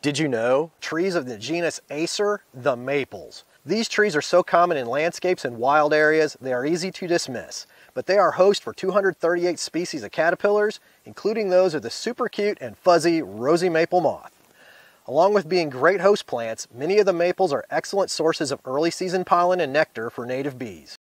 Did you know? Trees of the genus Acer, the maples. These trees are so common in landscapes and wild areas, they are easy to dismiss. But they are host for 238 species of caterpillars, including those of the super cute and fuzzy rosy maple moth. Along with being great host plants, many of the maples are excellent sources of early season pollen and nectar for native bees.